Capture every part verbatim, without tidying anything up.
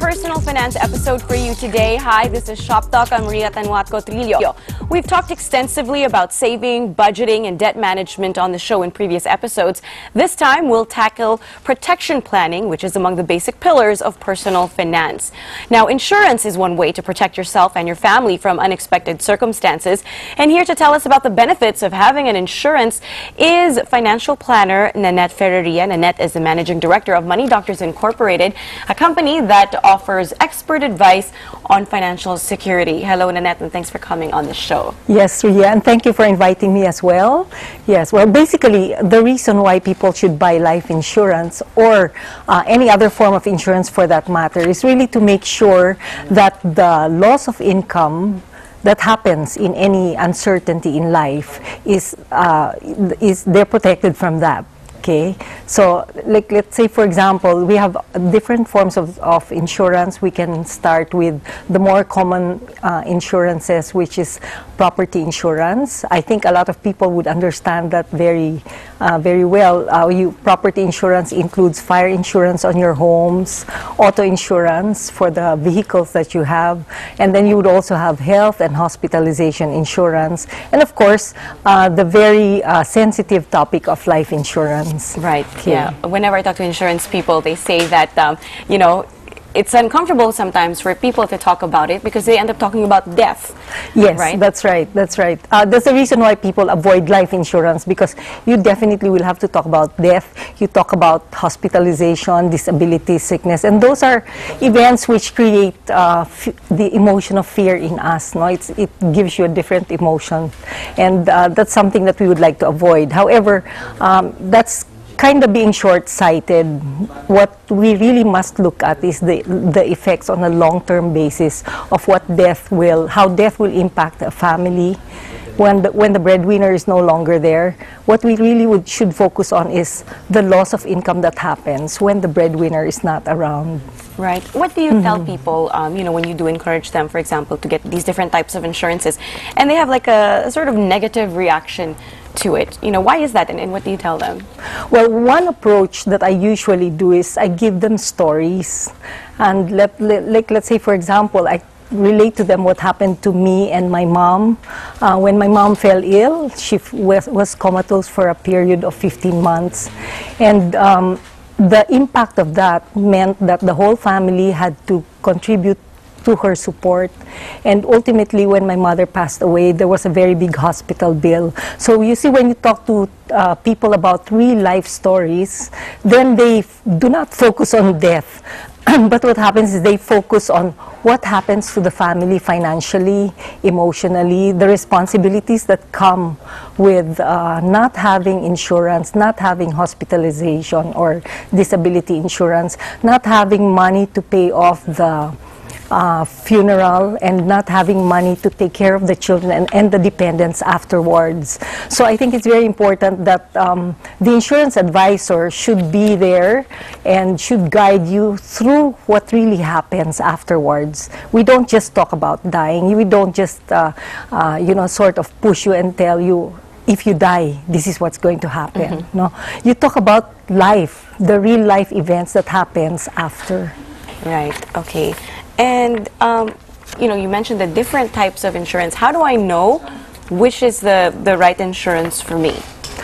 personal finance episode for you today. Hi, this is Shop Talk. I'm Maria Tanjuatco, Trillo. We've talked extensively about saving, budgeting, and debt management on the show in previous episodes. This time, we'll tackle protection planning, which is among the basic pillars of personal finance. Now, insurance is one way to protect yourself and your family from unexpected circumstances. And here to tell us about the benefits of having an insurance is financial planner Nannette Ferreria. Nannette is the managing director of Money Doctors Incorporated, a company that offers expert advice on financial security. Hello, Nannette, and thanks for coming on the show. Yes, Ria, and thank you for inviting me as well. Yes, well, basically, the reason why people should buy life insurance or uh, any other form of insurance for that matter is really to make sure that the loss of income that happens in any uncertainty in life is, uh, is they're protected from that. Okay, so like let's say for example, we have different forms of, of insurance. We can start with the more common uh, insurances, which is property insurance. I think a lot of people would understand that very, uh, very well. Uh, you, property insurance includes fire insurance on your homes, auto insurance for the vehicles that you have, and then you would also have health and hospitalization insurance, and of course, uh, the very uh, sensitive topic of life insurance. Right, okay. Yeah. Whenever I talk to insurance people, they say that, um, you know, it's uncomfortable sometimes for people to talk about it because they end up talking about death. Yes, right? that's right, that's right. Uh, that's the reason why people avoid life insurance, because you definitely will have to talk about death. You talk about hospitalization, disability, sickness, and those are events which create uh, f the emotion of fear in us. No? It's, it gives you a different emotion, and uh, that's something that we would like to avoid. However, um, that's kind of being short-sighted. What we really must look at is the the effects on a long-term basis of what death will, how death will impact a family when the, when the breadwinner is no longer there. What we really would, should focus on is the loss of income that happens when the breadwinner is not around. Right. What do you mm-hmm. tell people, um, you know, when you do encourage them, for example, to get these different types of insurances, and they have like a, a sort of negative reaction to it? You know, why is that, and, and what do you tell them? Well, one approach that I usually do is I give them stories, and let, let, like let's say for example, I relate to them what happened to me and my mom. Uh, when my mom fell ill, she f was, was comatose for a period of fifteen months, and um, the impact of that meant that the whole family had to contribute to her support, and ultimately when my mother passed away, there was a very big hospital bill. So you see, when you talk to uh, people about real life stories, then they f do not focus on death, but what happens is they focus on what happens to the family financially, emotionally, the responsibilities that come with uh, not having insurance, not having hospitalization or disability insurance, not having money to pay off the Uh, funeral, and not having money to take care of the children and, and the dependents afterwards. So I think it's very important that um, the insurance advisor should be there and should guide you through what really happens afterwards. We don't just talk about dying. We don't just, uh, uh, you know, sort of push you and tell you, if you die, this is what's going to happen. Mm-hmm. No, you talk about life, the real life events that happens after. Right, okay. And, um, you know, you mentioned the different types of insurance. How do I know which is the, the right insurance for me?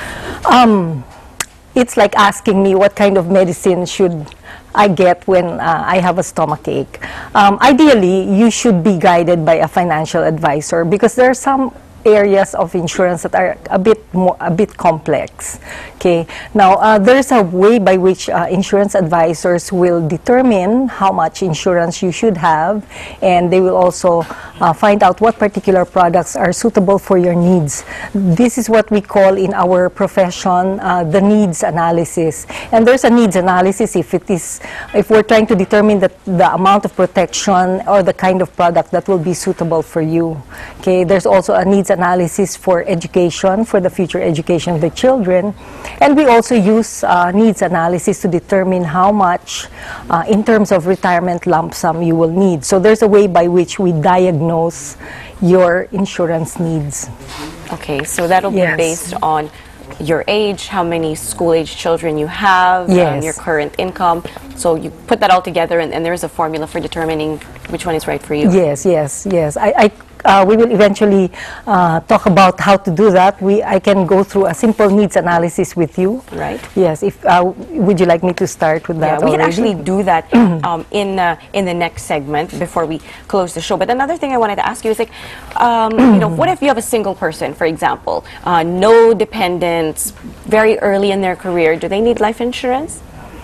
Um, it's like asking me what kind of medicine should I get when uh, I have a stomach ache. Um, ideally, you should be guided by a financial advisor, because there are some areas of insurance that are a bit more, a bit complex. Okay. Now, uh, there's a way by which uh, insurance advisors will determine how much insurance you should have, and they will also uh, find out what particular products are suitable for your needs. This is what we call in our profession uh, the needs analysis. And there's a needs analysis if it is, if we're trying to determine the, the amount of protection or the kind of product that will be suitable for you. Okay. There's also a needs analysis for education, for the future education of the children. And we also use uh, needs analysis to determine how much uh, in terms of retirement lump sum you will need. So there's a way by which we diagnose your insurance needs. Okay, so that'll Yes. be based on your age, how many school-age children you have, Yes. um, your current income. So you put that all together, and, and there's a formula for determining which one is right for you. Yes, yes, yes. I, I uh, we will eventually uh, talk about how to do that. We, I can go through a simple needs analysis with you. Right. Yes. If uh, would you like me to start with that? Yeah, we can already? actually do that um, in uh, in the next segment before we close the show. But another thing I wanted to ask you is, like, um, you know, what if you have a single person, for example, uh, no dependents, very early in their career? Do they need life insurance?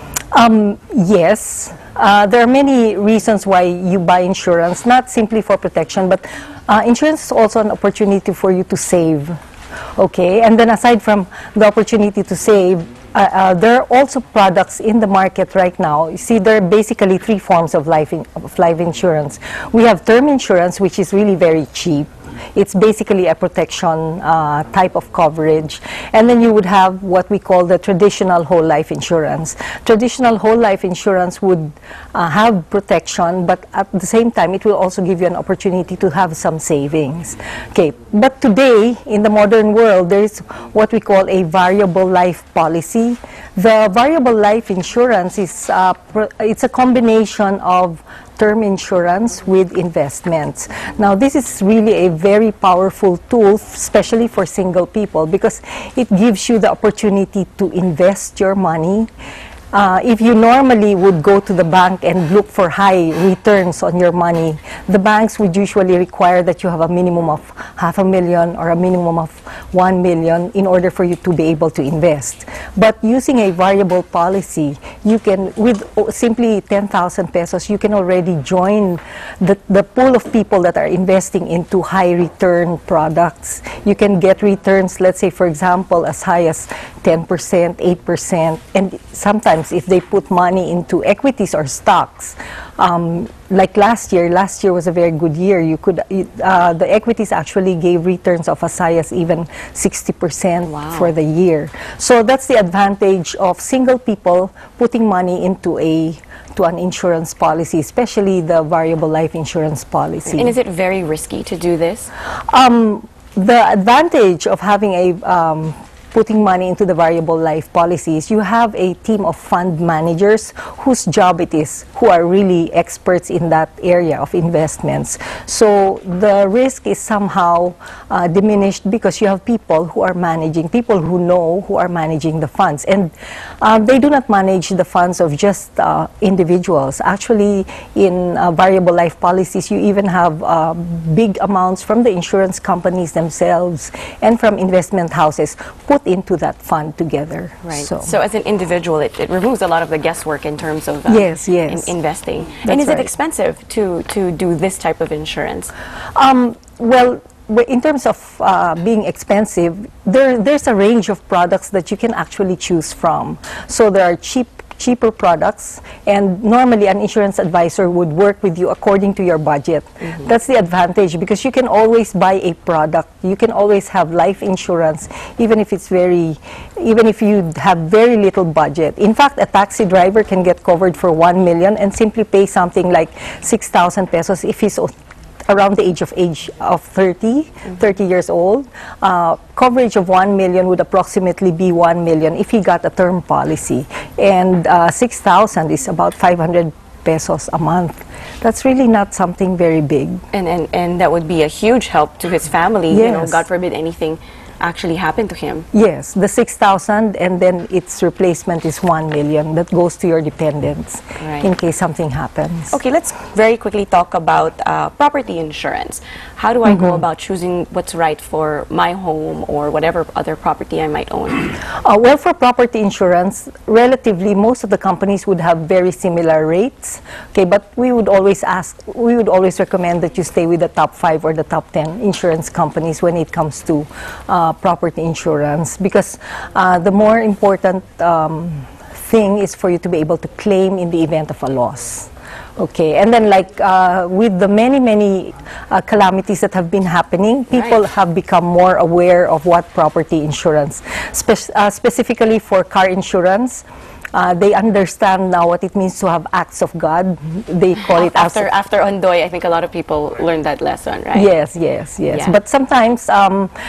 Um, yes. Uh, there are many reasons why you buy insurance, not simply for protection, but uh, insurance is also an opportunity for you to save. Okay, and then aside from the opportunity to save, uh, uh, there are also products in the market right now. You see, there are basically three forms of life, in, of life insurance. We have term insurance, which is really very cheap. It's basically a protection uh, type of coverage. And then you would have what we call the traditional whole life insurance. Traditional whole life insurance would uh, have protection, but at the same time, it will also give you an opportunity to have some savings. Okay, but today, in the modern world, there is what we call a variable life policy. The variable life insurance is uh, pro it's a combination of term insurance with investments. Now, this is really a very powerful tool, especially for single people, because it gives you the opportunity to invest your money. Uh, if you normally would go to the bank and look for high returns on your money, the banks would usually require that you have a minimum of half a million or a minimum of one million in order for you to be able to invest. But using a variable policy, you can, with simply ten thousand pesos, you can already join the, the pool of people that are investing into high return products. You can get returns, let's say, for example, as high as ten percent, eight percent, and sometimes if they put money into equities or stocks, um, like last year, last year was a very good year. You could, uh, the equities actually gave returns of as high as even sixty percent Wow. for the year. So that's the advantage of single people putting money into a to an insurance policy, especially the variable life insurance policy. And is it very risky to do this? Um, the advantage of having a um, putting money into the variable life policies, you have a team of fund managers whose job it is, who are really experts in that area of investments. So the risk is somehow uh, diminished because you have people who are managing, people who know who are managing the funds. And um, they do not manage the funds of just uh, individuals. Actually, in uh, variable life policies, you even have uh, big amounts from the insurance companies themselves and from investment houses put into that fund together. Right. So, So as an individual, it, it removes a lot of the guesswork in terms of um, Yes, yes. in investing. That's and is right. it expensive to, to do this type of insurance? um, well, w- in terms of uh, being expensive, there, there's a range of products that you can actually choose from. So there are cheap cheaper products, and normally an insurance advisor would work with you according to your budget. Mm-hmm. That's the advantage, because you can always buy a product. You can always have life insurance, even if it's very, even if you have very little budget. In fact, a taxi driver can get covered for one million and simply pay something like six thousand pesos if he's around the age of age of thirty, mm-hmm. thirty years old. Uh, coverage of one million would approximately be one million if he got a term policy. And uh, six thousand is about five hundred pesos a month. That's really not something very big. And, and, and that would be a huge help to his family, you know, Yes. God forbid anything actually happened to him. Yes, the six thousand, and then its replacement is one million that goes to your dependents Right. in case something happens. Okay, let's very quickly talk about uh, property insurance. How do I go about choosing what's right for my home or whatever other property I might own? Uh, well, for property insurance, relatively, most of the companies would have very similar rates. Okay, but we would always ask, we would always recommend that you stay with the top five or the top ten insurance companies when it comes to uh, property insurance, because uh, the more important um, thing is for you to be able to claim in the event of a loss. Okay, and then like uh, with the many, many uh, calamities that have been happening, people Right. have become more aware of what property insurance, Spe uh, specifically for car insurance. Uh, they understand now what it means to have acts of God. They call it After, as after Ondoy, I think a lot of people learned that lesson, right? yes, yes, yes. Yeah. But sometimes um,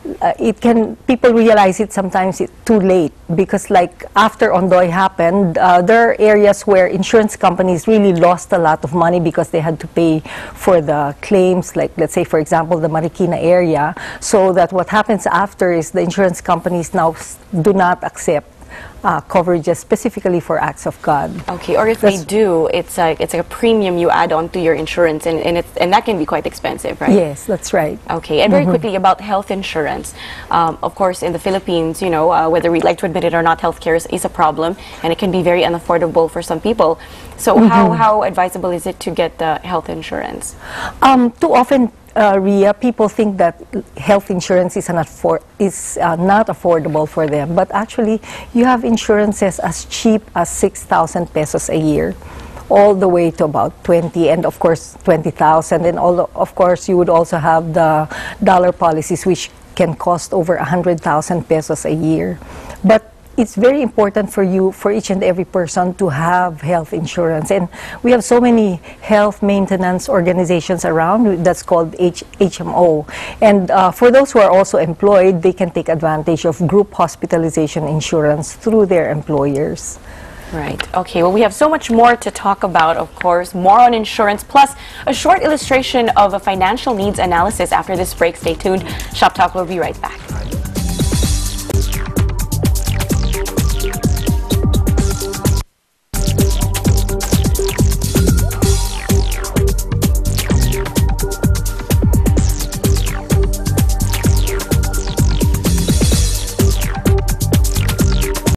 uh, it can, people realize it sometimes it's too late, because like after Ondoy happened, uh, there are areas where insurance companies really lost a lot of money because they had to pay for the claims, like let's say for example the Marikina area, so that what happens after is the insurance companies now s- do not accept Uh, coverages specifically for acts of God. Okay, or if That's- they do, it's like it's like a premium you add on to your insurance, and and, it's, and that can be quite expensive, right? Yes, that's right. Okay, and very quickly about health insurance. Um, of course, in the Philippines, you know, uh, whether we'd like to admit it or not, healthcare is, is a problem, and it can be very unaffordable for some people. So, how how advisable is it to get the health insurance? Um, too often, uh, Ria, people think that health insurance is, an affor- is uh, not affordable for them, but actually, you have insurances as cheap as six thousand pesos a year, all the way to about twenty, and of course twenty thousand, and all, of course you would also have the dollar policies, which can cost over one hundred thousand pesos a year. But it's very important for you, for each and every person, to have health insurance. And we have so many health maintenance organizations around that's called H HMO. And uh, for those who are also employed, they can take advantage of group hospitalization insurance through their employers. Right. Okay. Well, we have so much more to talk about, of course, more on insurance, plus a short illustration of a financial needs analysis after this break. Stay tuned. Shop Talk will be right back.